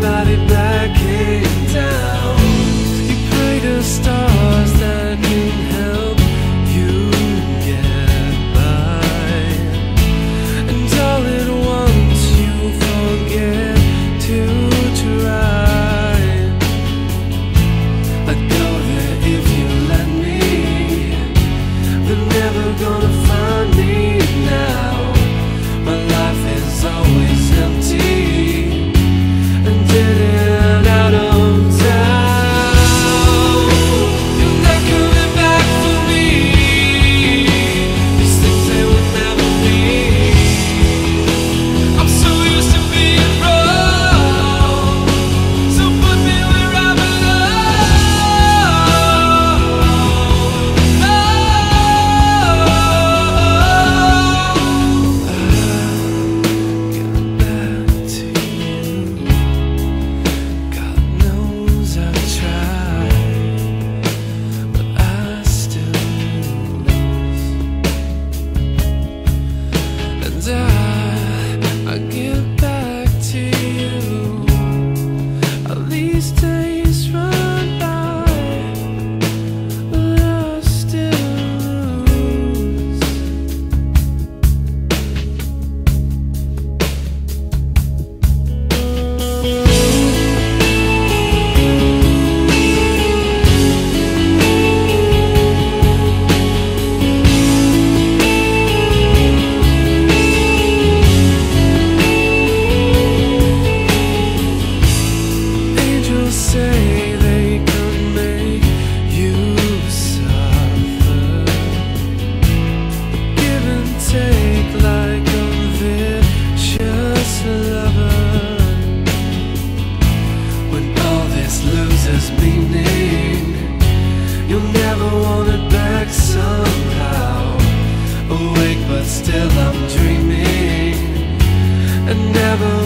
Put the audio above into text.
body backing down. You pray to stars that can help you get by, and all at once you forget to try. I'd go there if you let me. They're never gonna find me now. My life is always empty and dead and out of town. You're not coming back for me. These things they will never be. I'm so used to being wrong, so put me where I I get back to you. All these days run by, but I still lose. Angels say they can make you suffer. Give and take like a vicious lover. When all this loses meaning, you'll never want it back somehow. Awake but still I'm dreaming, and never